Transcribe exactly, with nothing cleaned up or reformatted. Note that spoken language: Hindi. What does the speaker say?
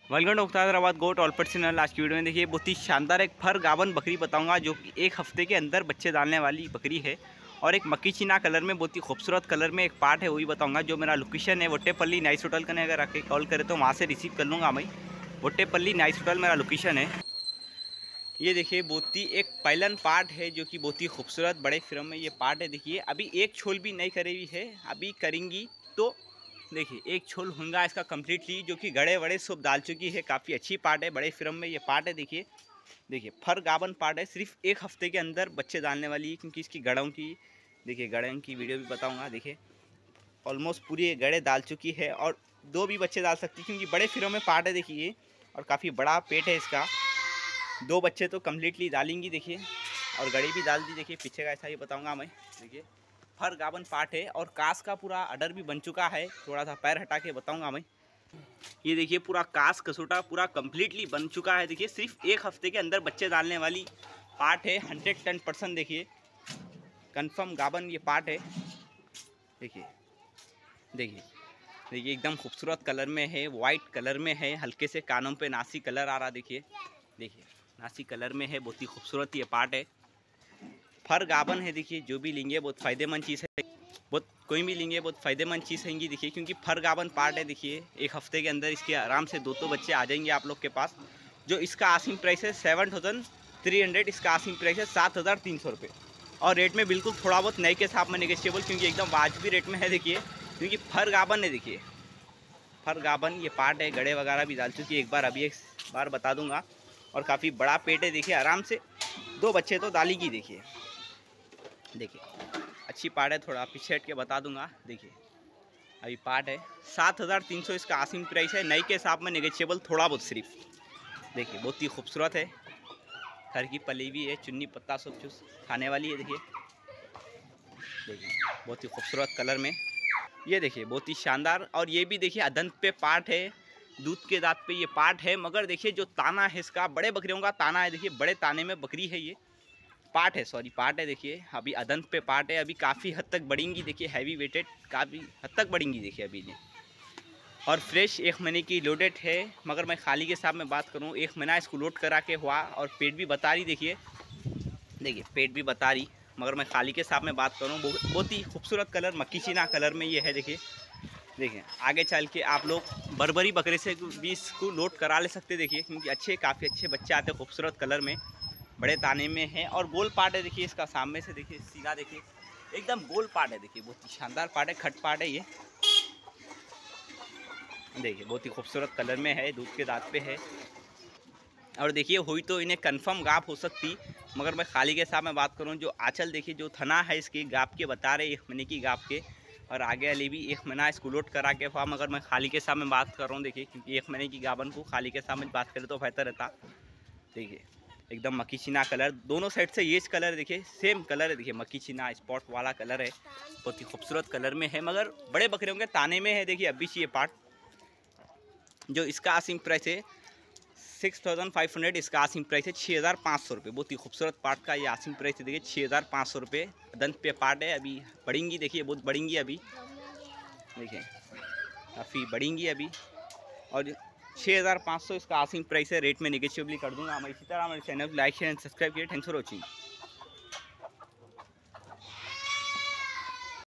वेलकम टू हैदराबाद गोट ऑलपट चैनल। आज की वीडियो में देखिए बहुत ही शानदार एक फर गावन बकरी बताऊंगा जो कि एक हफ्ते के अंदर बच्चे डालने वाली बकरी है। और एक मक्की चीना कलर में बहुत ही खूबसूरत कलर में एक पार्ट है, वही बताऊंगा। जो मेरा लोकेशन है वोट्टेपल्ली नाइस होटल का, अगर आके कॉल करे तो वहाँ से रिसीव कर लूँगा मैं। वोट्टेपल्ली नाइस होटल मेरा लोकेशन है। ये देखिए बहुत ही एक पैलन पार्ट है जो कि बहुत ही खूबसूरत बड़े फ्रेम में ये पार्ट है। देखिए अभी एक छोल भी नहीं करी हुई है, अभी करेंगी तो देखिए एक छोल होगा इसका कम्प्लीटली, जो कि गड़े वड़े सब डाल चुकी है। काफ़ी अच्छी पार्ट है, बड़े फ्रेम में ये पार्ट है। देखिए देखिए फर गाबन पार्ट है, सिर्फ एक हफ्ते के अंदर बच्चे डालने वाली है। क्योंकि इसकी गड़ों की देखिए गड़ों की वीडियो भी बताऊंगा। देखिए ऑलमोस्ट पूरी ये गड़े डाल चुकी है और दो भी बच्चे डाल सकती है क्योंकि बड़े फ्रेम में पार्ट है। देखिए और काफ़ी बड़ा पेट है इसका, दो बच्चे तो कम्प्लीटली डालेंगी। देखिए और गड़ी भी डाल दी। देखिए पीछे का ऐसा ही बताऊंगा मैं। देखिए फर गाबन पार्ट है और कास का पूरा अडर भी बन चुका है। थोड़ा सा पैर हटा के बताऊंगा मैं। ये देखिए पूरा कास कसोटा पूरा कम्प्लीटली बन चुका है। देखिए सिर्फ एक हफ्ते के अंदर बच्चे डालने वाली पार्ट है, हंड्रेड टेन परसेंट देखिए कन्फर्म गाबन ये पार्ट है। देखिए देखिए देखिए एकदम खूबसूरत कलर में है, वाइट कलर में है, हल्के से कानों पे नासी कलर आ रहा। देखिए देखिए नासी कलर में है, बहुत ही खूबसूरत ये पार्ट है। फर गाबन है। देखिए जो भी लेंगे बहुत फ़ायदेमंद चीज़ है, बहुत कोई भी लेंगे बहुत फ़ायदेमंद चीज़ हैगी। देखिए क्योंकि फर गाबन पार्ट है। देखिए एक हफ्ते के अंदर इसके आराम से दो तो बच्चे आ जाएंगे आप लोग के पास। जो इसका आसिम प्राइस है सेवन थाउजेंड थ्री हंड्रेड, इसका आसिम प्राइस है सात हज़ार तीन सौ रुपये। और रेट में बिल्कुल थोड़ा बहुत नए के हिसाब में नेगोशिएबल, क्योंकि एकदम वाजबी रेट में है। देखिए क्योंकि फर गाबन है। देखिए फर गाबन ये पार्ट है, गड़े वगैरह भी डाल चुकी है, एक बार अभी एक बार बता दूंगा। और काफ़ी बड़ा पेट है। देखिए आराम से दो बच्चे तो डालेगी। देखिए देखिए अच्छी पार्ट है, थोड़ा पीछे हट के बता दूंगा। देखिए अभी पार्ट है सात हज़ार तीन सौ, इसका आसिम प्राइस है, नई के हिसाब में नेगोशिएबल थोड़ा बहुत सिर्फ। देखिए बहुत ही खूबसूरत है, घर की पली हुई है, चुन्नी पत्ता सब चूस खाने वाली है। देखिए देखिए बहुत ही खूबसूरत कलर में ये देखिए बहुत ही शानदार। और ये भी देखिए अदंत पे पार्ट है, दूध के दांत पे ये पार्ट है। मगर देखिए जो ताना है इसका बड़े बकरियों का ताना है। देखिए बड़े ताने में बकरी है, ये पार्ट है, सॉरी पार्ट है। देखिए अभी अदंत पे पार्ट है, अभी काफ़ी हद तक बढ़ेंगी। देखिए हैवी वेटेड काफ़ी हद तक बढ़ेंगी। देखिए अभी ये और फ्रेश एक महीने की लोडेड है। मगर मैं खाली के हिसाब में बात करूँ, एक महीना इसको लोड करा के हुआ और पेट भी बता रही। देखिए देखिए पेट भी बता रही, मगर मैं खाली के हिसाब में बात करूँ बहुत ही खूबसूरत कलर मक्की चीना कलर में ये है। देखिए देखिए आगे चल के आप लोग बर्बरी बकरे से भी इसको लोड करा ले सकते। देखिए क्योंकि अच्छे काफ़ी अच्छे बच्चे आते हैं खूबसूरत कलर में, बड़े ताने में है और गोल पार्ट है। देखिए इसका सामने से देखिए सीधा देखिए एकदम गोल पार्ट है। देखिए बहुत ही शानदार पार्ट है, खट पार्ट है ये। देखिए बहुत ही खूबसूरत कलर में है, दूध के दांत पे है। और देखिए हुई तो इन्हें कंफर्म गाप हो सकती, मगर मैं खाली के हिसाब में बात करूं जो आंचल देखिए जो थना है इसकी गाप के बता रहे एक महीने की गाप के, और आगे वाली भी एक महीना इसको लोड करा के हुआ। मगर मैं खाली के हिसाब में बात कर रहा हूँ। देखिए क्योंकि एक महीने की गाबन को खाली के हिसाब में बात करें तो बेहतर रहता। देखिए एकदम मक्की चीना कलर, दोनों साइड से ये कलर देखिए सेम कलर है। देखिए मक्की चीना स्पॉट वाला कलर है, बहुत ही खूबसूरत कलर में है, मगर बड़े बकरियों के ताने में है। देखिए अभी ये पार्ट जो इसका आसिम प्राइस है सिक्स थाउजेंड फाइव हंड्रेड, इसका आसिम प्राइस है छः हज़ार पाँच सौ रुपये। बहुत ही खूबसूरत पार्ट का ये आसिम प्राइस है। देखिए छः हज़ार पाँच सौ रुपये दंत पे पार्ट है, अभी बढ़ेंगी। देखिए बहुत बढ़ेंगी अभी, देखिए काफ़ी बढ़ेंगी अभी। और छः हज़ार पाँच सौ इसका आसिम प्राइस है, रेट में नेगोशिएबली कर दूंगा मैं। इसी तरह हमारे चैनल को लाइक शेयर एंड सब्सक्राइब किए। Thanks for watching.